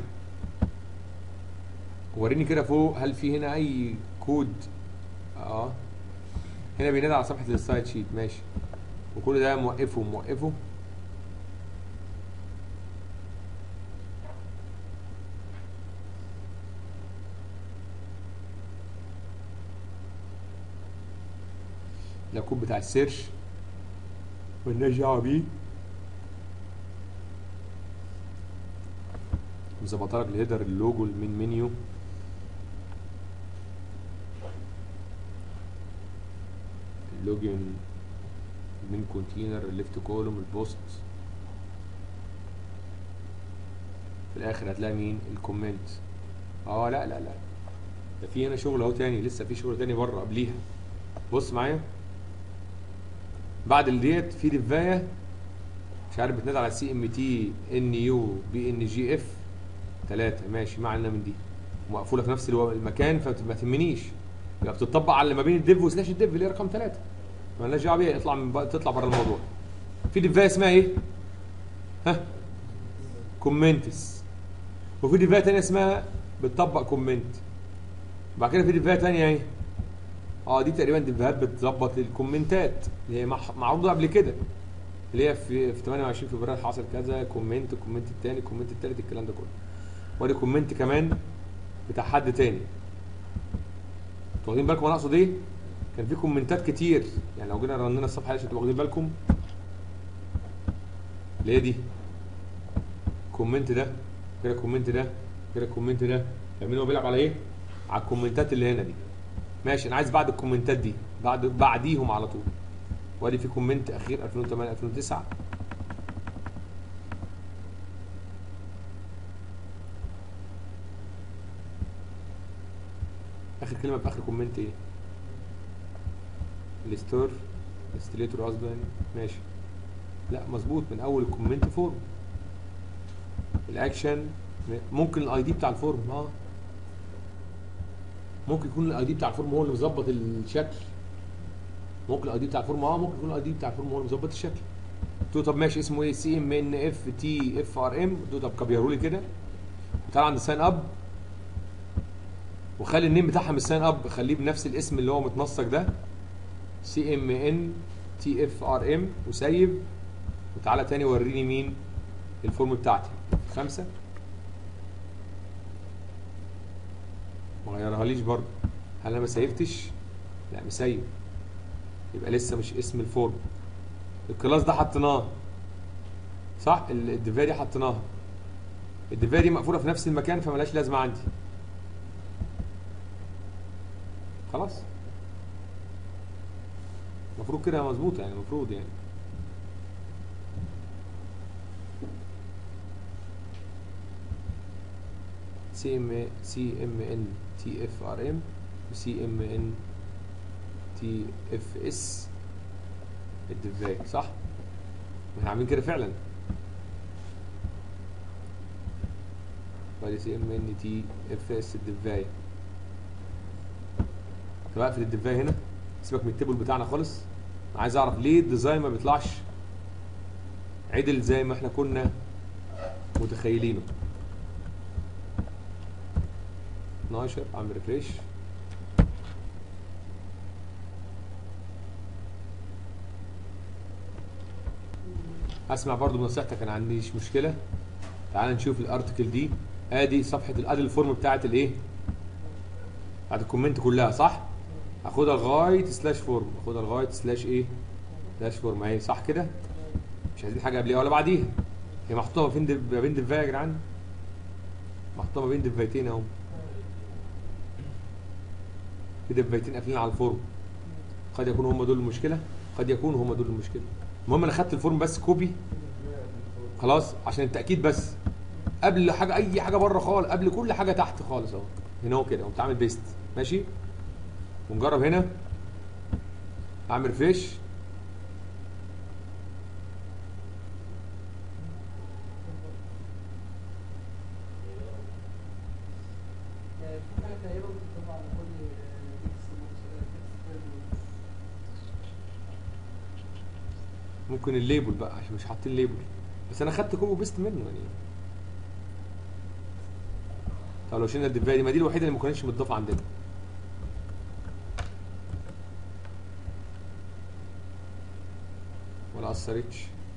وريني كده فوق هل في هنا اي كود. اه هنا بينادي على صفحه السايد شيت، ماشي، وكل ده موقفه موقفه. ده الكود بتاع السيرش مالناش دعوه بيه، مظبطه لك الهيدر اللوجو من منيو، اللوجن من كونتينر الليفت كولوم البوست، في الاخر هتلاقي مين الكومنت. اه لا لا لا ده في هنا شغل اهو تاني، لسه في شغل تاني بره قبليها. بص معايا بعد ديت في دفايه مش عارف بتنادي على سي ام تي ان يو بي ان جي اف ثلاثة، ماشي ما علينا من دي، مقفوله في نفس المكان فما تهمنيش، يبقى بتطبق على اللي ما بين الديف وسلاش الديف اللي هي رقم ثلاثة، مالناش دعوه بيها، اطلع من تطلع بره الموضوع. في ديفايه اسمها ايه؟ ها كومنتس، وفي ديفايه ثانيه اسمها بتطبق كومنت، بعد كده في ديفايه ثانيه اهي، اه دي تقريبا ديفايات بتظبط الكومنتات اللي هي معروضه قبل كده، اللي هي في في ثمانية وعشرين فبراير حصل كذا كومنت، الكومنت الثاني الكومنت الثالث الكلام ده كله، وادي كومنت كمان بتاع حد تاني. انتوا واخدين بالكم انا اقصد ايه؟ كان في كومنتات كتير، يعني لو جينا رنينا الصفحه دي عشان تبقوا واخدين بالكم، اللي هي دي الكومنت ده كده، الكومنت ده كده، الكومنت ده، فاهمين هو بيلعب على ايه؟ على الكومنتات اللي هنا دي. ماشي انا عايز بعد الكومنتات دي، بعد بعديهم على طول، وادي في كومنت اخير ألفين وثمانية ألفين وتسعة، اخر كلمه في اخر كومنت ايه؟ الستور الستليتور قصده يعني، ماشي لا مظبوط من اول الكومنت فورم. الاكشن ممكن الاي دي بتاع الفورم، اه ممكن يكون الاي دي بتاع الفورم هو اللي مظبط الشكل، ممكن الاي دي بتاع الفورم اه ممكن يكون الاي دي بتاع الفورم هو اللي مظبط الشكل. قلت له طب ماشي اسمه ايه؟ سي ام ان اف تي اف ار ام، قلت له طب كبره لي كده، وتعالى عند الساين اب وخلي النيم بتاعها من الساين اب خليه بنفس الاسم اللي هو متنسق ده، سي ام ان تي اف ار ام، وسيف، وتعالى تاني وريني مين الفورم بتاعتي خمسة، ما غيرهاليش برضه. هل انا ما سيفتش؟ لا مسيف، يبقى لسه مش اسم الفورم. الكلاس ده حطيناه صح، الديفايه دي حطيناها، الديفايه دي مقفوله في نفس المكان فمالهاش لازمه عندي، خلاص المفروض كده مظبوط يعني، المفروض يعني سي ام سي ام ان تي اف ار ام وسي ام ان تي اف اس الديفايه صح؟ ما احنا عاملين كده فعلا، بعد سي ام ان تي اف اس الديفايه. طب اقفل الديفايه هنا، سيبك من التيبل بتاعنا خالص، انا عايز اعرف ليه الديزاين ما بيطلعش عدل زي ما احنا كنا متخيلينه. اتناشر اعمل ريفريش، اسمع برضو بنصيحتك، انا عنديش مشكله. تعال نشوف الارتكل دي، ادي صفحه ادي الفورم بتاعت الايه؟ بتاعت الكومنت كلها صح؟ هاخدها لغايه سلاش فورم، هاخدها لغايه سلاش ايه؟ سلاش فورم اهي صح كده؟ مش عايزين حاجه قبليها ولا بعديها، هي محطوطه ما بين ما بين ديفايه يا جدعان، محطوطه ما بين ديفايتين اهو، في ديفايتين قافلين على الفورم، قد يكونوا هم دول المشكله، قد يكونوا هم دول المشكله. المهم انا خدت الفورم بس كوبي خلاص عشان التاكيد بس، قبل حاجه اي حاجه بره خالص، قبل كل حاجه تحت خالص اهو، هنا اهو كده، قمت عامل بيست ماشي، ونجرب هنا اعمل ريفريش، ممكن الليبل بقى عشان مش حاطين ليبل، بس انا خدت كوبي بيست منه يعني. طب لو شلنا الدفايه دي، ما دي الوحيده اللي ما كانتش متضافه عندنا. ولا اثرتش.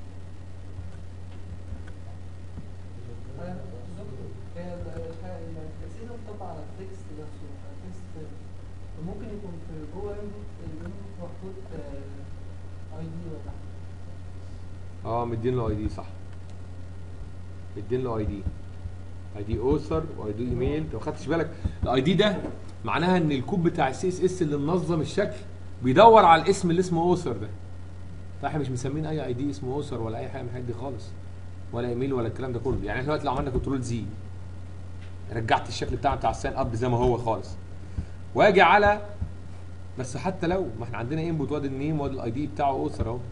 هي التأثير بتطبق على التكست نفسه، التكست ممكن يكون في جوه الانبوت محطوط اي دي ولا حاجه. اه مدين له اي دي، صح، مدين له اي دي، اي دي اوثر واي دي ايميل. انت ما خدتش بالك الاي دي ده معناها ان الكود بتاع السي اس اس اللي منظم الشكل بيدور على الاسم اللي اسمه اوثر ده. احنا مش مسمين اي اي دي اسمه اوثر ولا اي حاجه من الحاجات دي خالص، ولا ايميل ولا الكلام ده كله. يعني احنا دلوقتي لو عملنا كنترول زي رجعت الشكل بتاعنا بتاع الساين اب زي ما هو خالص، واجي على، بس حتى لو ما احنا عندنا انبوت وادي النيم وادي الاي دي بتاعه اوثر اهو.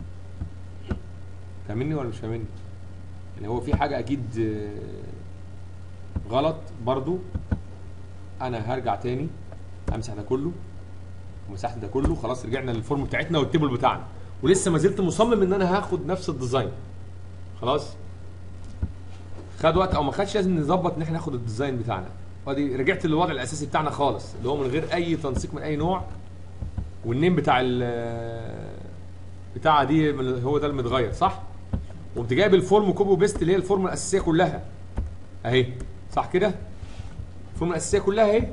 فاهمني ولا مش فاهمني؟ يعني هو في حاجه اكيد غلط برضو. انا هرجع تاني امسح ده كله ومسحت ده كله، خلاص رجعنا للفورم بتاعتنا والتيبل بتاعنا، ولسه ما زلت مصمم ان انا هاخد نفس الديزاين. خلاص خد وقت او ما خدش، لازم نظبط ان احنا ناخد الديزاين بتاعنا. وادي رجعت للوضع الاساسي بتاعنا خالص اللي هو من غير اي تنسيق من اي نوع، والنيم بتاع ال بتاع دي هو ده المتغير، صح؟ وقمت جايب الفورم كوبي وبيست اللي هي الفورم الاساسيه كلها اهي، صح كده؟ الفورم الاساسيه كلها اهي،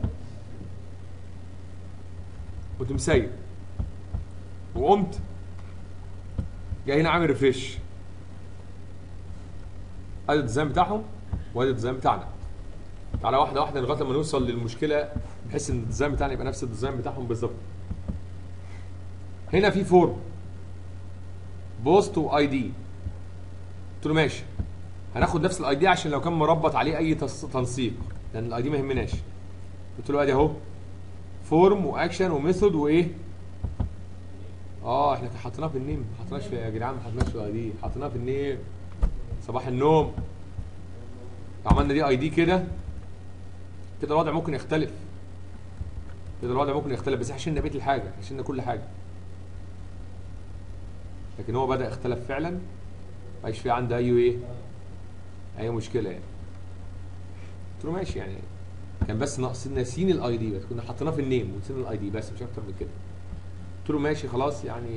كنت مسيب وقمت جاي هنا عامل ريفريش. ادي الديزاين بتاعهم وادي الديزاين بتاعنا. تعالى واحده واحده لغايه لما نوصل للمشكله بحيث ان الديزاين بتاعنا يبقى نفس الديزاين بتاعهم بالظبط. هنا في فورم بوست واي دي، قلت له ماشي هناخد نفس الاي دي عشان لو كان مربط عليه اي تنسيق، لان الاي دي ما يهمناش. قلت له ادي اهو فورم واكشن وميثود وايه؟ اه احنا حطيناه في النيم، ما حطيناش في يا جدعان، ما حطيناش في الاي دي، حطيناه في النيم. صباح النوم. لو عملنا دي اي دي كده كده الوضع ممكن يختلف، كده الوضع ممكن يختلف، بس احنا شلنا بقيه الحاجه، شلنا كل حاجه. لكن هو بدا اختلف فعلا، مفيش فيه عنده اي ايه؟ اي مشكله يعني. قلت له ماشي، يعني كان بس ناقصين ناسين الاي دي، بس كنا حطيناه في النيم ونسينا الاي دي بس، مش اكتر من كده. قلت له ماشي خلاص، يعني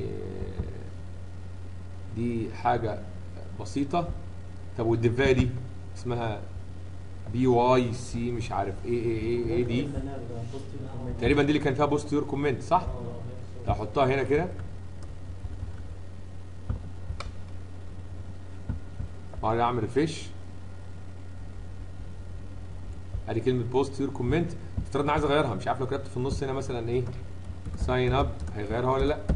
دي حاجه بسيطه. طب والدفايه دي اسمها بي واي سي مش عارف ايه ايه ايه ايه دي تقريبا، دي اللي كان فيها بوست يور كومنت، صح؟ احطها هنا كده وارجع اعمل ريفريش. ادي كلمه بوست يور كومنت. افترض انا عايز اغيرها، مش عارف لو كتبت في النص هنا مثلا ايه ساين اب هيغيرها ولا لا.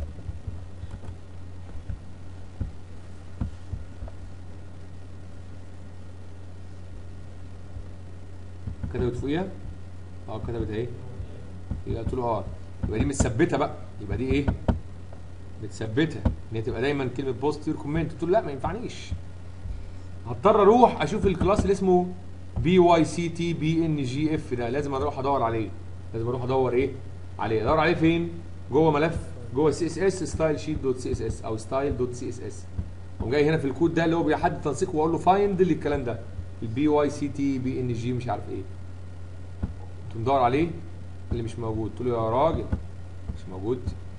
كتبت فوقيها؟ اه كتبت اهي. يبقى قلت له اه يبقى دي متثبته بقى، يبقى دي ايه؟ متثبته ان هي تبقى دايما كلمه بوست يور كومنت. قلت له لا ما ينفعنيش، هضطر اروح اشوف الكلاس اللي اسمه بي واي سي تي بي ان جي اف ده، لازم اروح ادور عليه، لازم اروح ادور ايه؟ عليه. ادور عليه فين؟ جوه ملف جوه سي اس اس ستايل شيت دوت سي اس اس او ستايل دوت سي اس اس. اقوم جاي هنا في الكود ده اللي هو بيحدد تنسيق واقول له فايند لي الكلام ده البي واي سي تي بي ان جي مش عارف ايه. قمت مدور عليه اللي مش موجود. قلت له يا راجل مش موجود.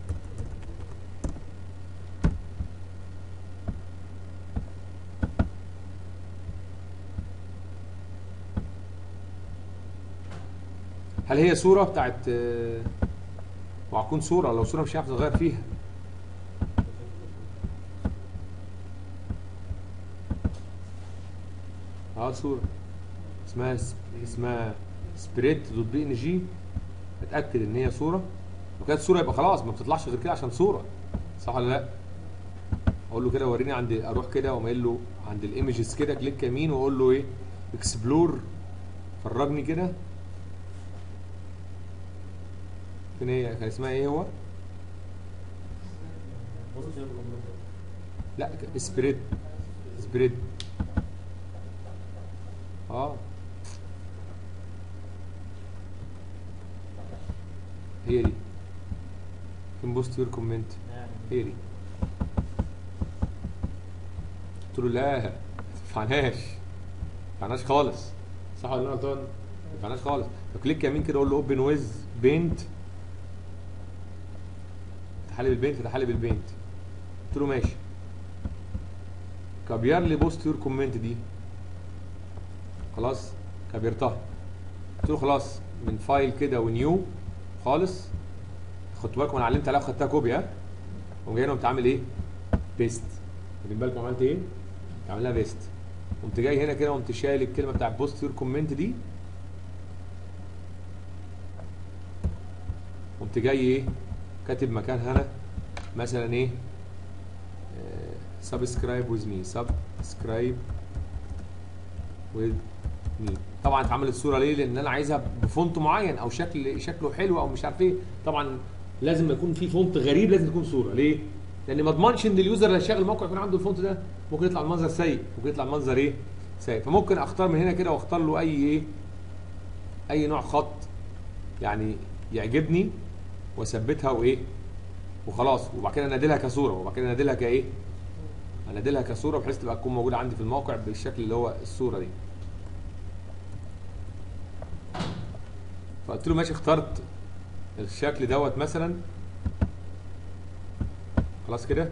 هل هي صوره بتاعت وهتكون صوره؟ لو صوره مش هينفع تغير فيها. اه صوره اسمها اسمها سبريد دوت بي ان جي. اتاكد ان هي صوره، لو كانت صوره يبقى خلاص ما بتطلعش غير كده عشان صوره، صح ولا لا؟ اقول له كده وريني عند، اروح كده واقوم قايل له عند الايمجز كده كليك يمين واقول له ايه؟ اكسبلور، فرجني كده. فين هي؟ كان اسمها ايه هو؟ لا سبريد سبريد اه هي دي. فين بوست يور كومنت؟ هي دي. له لا ما تنفعناش، ما تنفعناش خالص، صح ولا انا غلطان؟ ما تنفعناش خالص. فكليك يمين كده اقول له اوبن ويز بينت، فتح لي بالبينت، فتح لي بالبينت. قلت له ماشي. كبير لي بوست يور كومنت دي، خلاص كبرتها. قلت له خلاص من فايل كده ونيو خالص، خدتوا بالكم انا علمت عليها وخدتها كوبي ها؟ قوم جاي هنا قمت عامل ايه؟ بيست. واخدين بالكم عملت ايه؟ عامل لها بيست. قمت جاي هنا كده قمت شايل الكلمه بتاع بوست يور كومنت دي، قمت جاي ايه؟ كاتب مكانها هنا مثلا ايه؟ سبسكرايب ويز مي، سبسكرايب ويز مي. طبعا اتعملت صوره ليه؟ لان انا عايزها بفونت معين او شكل شكله حلو او مش عارف ايه. طبعا لازم يكون في فونت غريب، لازم تكون صوره. ليه؟ لان ما اضمنش ان اليوزر اللي هيشغل الموقع يكون عنده الفونت ده، ممكن يطلع المنظر سيء، ممكن يطلع المنظر ايه؟ سيء. فممكن اختار من هنا كده واختار له اي ايه؟ اي نوع خط يعني يعجبني واثبتها وايه؟ وخلاص. وبعد كده انادلها كصوره، وبعد كده انادلها كايه؟ انادلها كصوره بحيث تبقى تكون موجوده عندي في الموقع بالشكل اللي هو الصوره دي. فقلت له ماشي، اخترت الشكل دوت مثلا، خلاص كده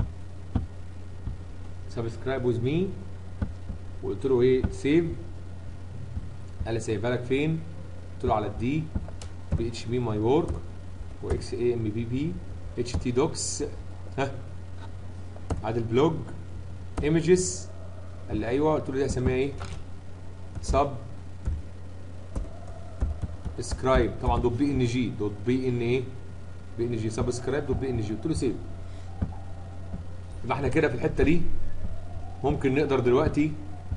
سبسكرايب ويز مي، وقلت له ايه؟ سيف. قال لي سيفها لك فين؟ قلت له على الدي بي اتش بي ماي ورك واكس اي ام بي بي اتش تي دوكس، ها عاد البلوج ايمجز. قال لي ايوه. قلت له دي اسميها ايه؟ سب سكرايب، طبعا دوت بي ان جي، دوت بي ان ايه؟ بي ان جي، سبسكرايب دوت بي ان جي. قلت له سيف. يبقى احنا كده في الحته دي ممكن نقدر دلوقتي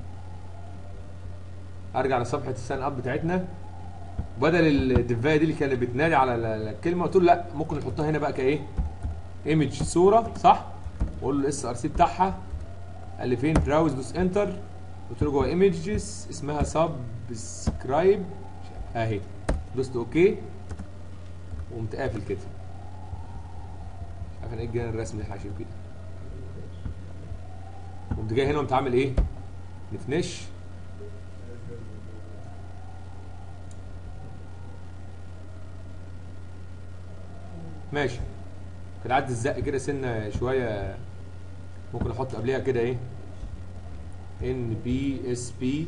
ارجع لصفحه الساين اب بتاعتنا، بدل الدفايه دي اللي كانت بتنادي على الكلمه قلت له لا، ممكن نحطها هنا بقى كايه؟ ايمج، صوره، صح؟ واقول له الاس ار سي بتاعها. قال لي فين؟ براوز دوس انتر. قلت له جوه ايمجز اسمها سبسكرايب اهي، دوست اوكي وقمت قافل كده. مش عارف انا ايه الجنان الرسم اللي احنا عايشين فيه ده. قمت جاي هنا وقمت عامل ايه؟ نفنش. ماشي كده، عدي الزق كده سنه شويه، ممكن احط قبلها كده ايه؟ ان بي اس بي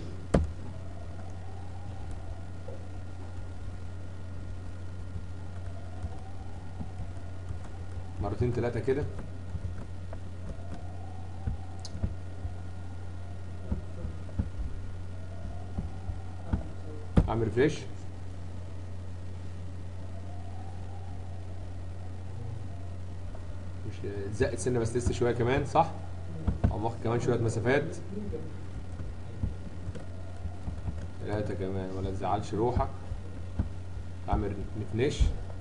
مرتين ثلاثه كده. اعمل ريفريش. مش زقت سنه بس لسه شويه كمان، صح؟ او واخد كمان شويه مسافات ثلاثه كمان، ولا تزعلش روحك. اعمل نفنش.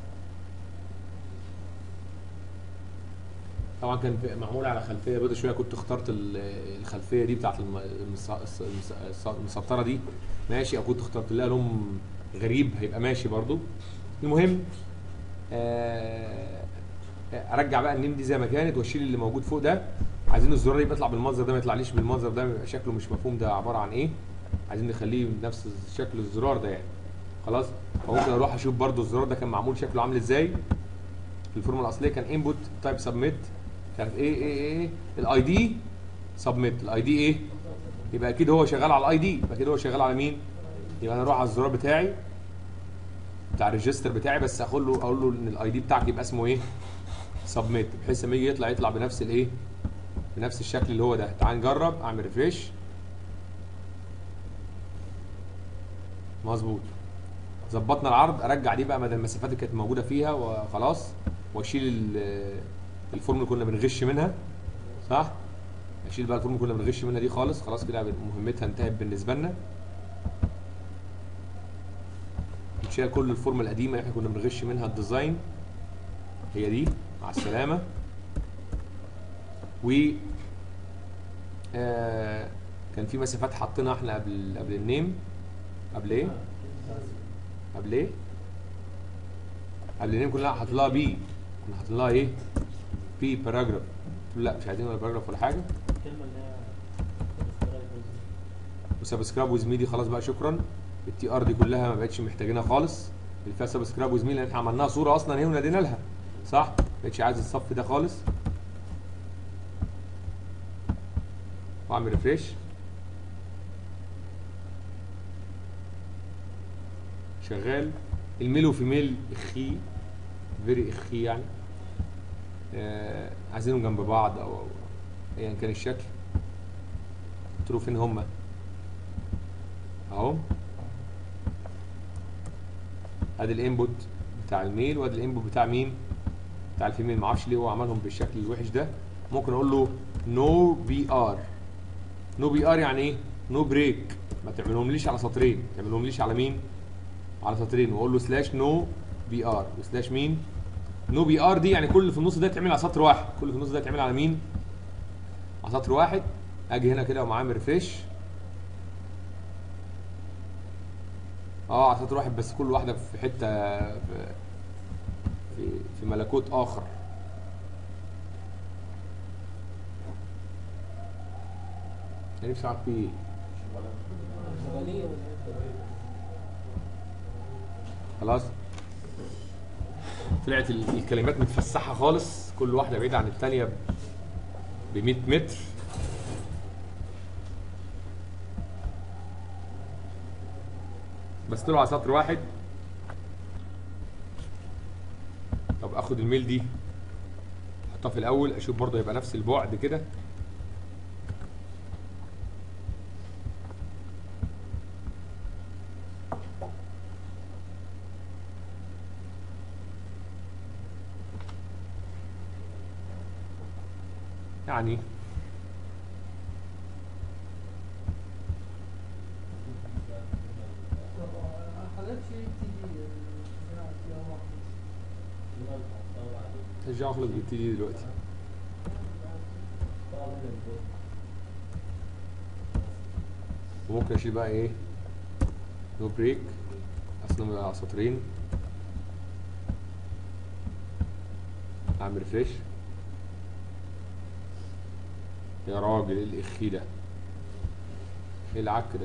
طبعا كان معمول على خلفيه بيضاء شويه، كنت اخترت الخلفيه دي بتاعت المسطره دي ماشي، او كنت اخترت لها لون غريب هيبقى ماشي برضو. المهم آه ارجع بقى النيم دي زي ما كانت واشيل اللي موجود فوق ده. عايزين الزرار يبقى يطلع بالمنظر ده، ما يطلعليش بالمنظر ده، يبقى شكله مش مفهوم ده عباره عن ايه. عايزين نخليه بنفس شكل الزرار ده يعني. خلاص. فممكن اروح اشوف برضو الزرار ده كان معمول شكله عامل ازاي. في الفورمه الاصليه كان انبوت تايب سبميت، مش عارف ايه ايه ايه الاي دي سبميت، الاي دي ايه؟ يبقى اكيد هو شغال على الاي دي، يبقى اكيد هو شغال على مين؟ يبقى انا اروح على الزرار بتاعي بتاع الريجستر بتاعي، بس اقول له اقول له ان الاي دي بتاعك يبقى اسمه ايه؟ سبميت، بحيث لما يجي يطلع يطلع بنفس الايه؟ بنفس الشكل اللي هو ده. تعال نجرب، اعمل ريفريش. مظبوط. ظبطنا العرض. ارجع دي بقى بدل المسافات اللي كانت موجوده فيها وخلاص، واشيل الفورم اللي كنا بنغش منها، صح؟ اشيل بقى الفورم اللي كنا بنغش منها دي خالص، خلاص كده مهمتها انتهت بالنسبه لنا. نشيل كل الفورم القديمه اللي احنا كنا بنغش منها الديزاين، هي دي، مع السلامه. و آه كان في مسافات حاطينها احنا قبل قبل النيم. قبل ايه؟ قبل ايه؟ قبل النيم كنا حاطين لها بي، كنا حاطين لها ايه؟ بي باراجراف. لا مش عايزين ولا باراجراف ولا حاجه. الكلمه اللي هي وسبسكرايب وزميل دي خلاص بقى شكرا. التي ار دي كلها ما بقتش محتاجينها خالص، اللي فيها سبسكرايب وزميل لان احنا عملناها صوره اصلا اهي ونادينا لها صح؟ ما بقتش عايز الصف ده خالص. واعمل ريفريش. شغال. الميل وفيميل اخي فيري اخي يعني آه عايزينهم جنب بعض او ايا يعني كان الشكل. قلت له فين هما اهو. ادي الانبوت بتاع الميل وادي الانبوت بتاع مين؟ بتاع الفيميل. معرفش ليه هو عملهم بالشكل الوحش ده. ممكن اقول له نو بي ار. نو بي ار يعني ايه؟ نو بريك. ما تعملهم ليش على سطرين، ما تعملهم ليش على مين؟ على سطرين. واقول له سلاش نو بي ار وسلاش مين؟ نو بي ار دي يعني كل اللي في النص ده يتعمل على سطر واحد، كل اللي في النص ده يتعمل على مين؟ على سطر واحد. اجي هنا كده واقوم عامل ريفريش. اه على سطر واحد بس كل واحده في حته في في, في ملكوت اخر. انا نفسي اعرف فيه ايه. خلاص طلعت الكلمات متفسحه خالص، كل واحده بعيده عن الثانيه ب مية متر. بس طلعوا على سطر واحد. طب اخد الميل دي احطها في الاول اشوف برضه يبقى نفس البعد كده. يعني ارجع اخلص بتيجي دلوقتي. وممكن اشيل بقى ايه نو بريك اصلا على سطرين. اعمل ريفريش. يا راجل ايه الاخي ده؟ ايه العك ده؟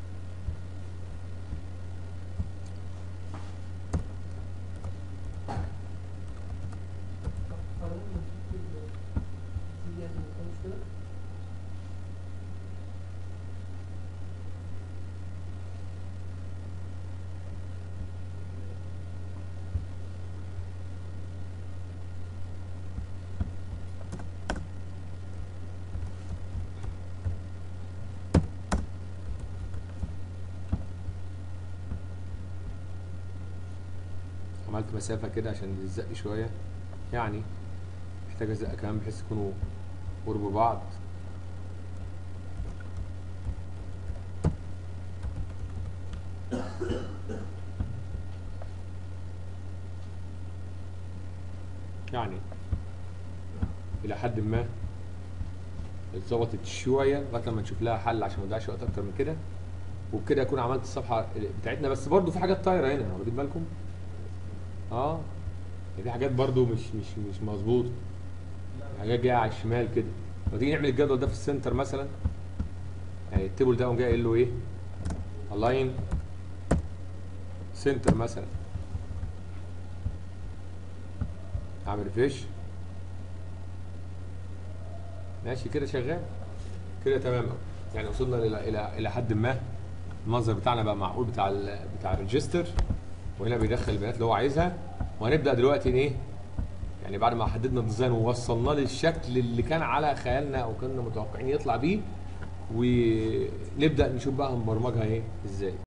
عملت مسافة كده عشان يلزق شوية، يعني محتاج ازق كمان بحيث يكونوا قرب بعض. يعني إلى حد ما اتظبطت شوية لغاية لما نشوف لها حل عشان ما نضيعش وقت أكتر من كده. وبكده أكون عملت الصفحة بتاعتنا. بس برضو في حاجات طايرة هنا، واخدين بالكم؟ اه في حاجات برضو مش مش مش مظبوطه، حاجات جايه على الشمال كده. لو تيجي نعمل الجدول ده في السنتر مثلا، يعني التيبل ده قوم جاي قايل له ايه؟ الاين سنتر مثلا. اعمل ريفريش. ماشي كده شغال كده تمام. يعني وصلنا الى الى الى حد ما المنظر بتاعنا بقى معقول بتاع ال بتاع الريجستر، وهنا بيدخل البيانات اللي هو عايزها. وهنبدا دلوقتي ايه؟ يعني بعد ما حددنا الديزاين ووصلنا للشكل اللي كان على خيالنا او كنا متوقعين يطلع بيه، ونبدا نشوف بقى هنبرمجها ايه ازاي.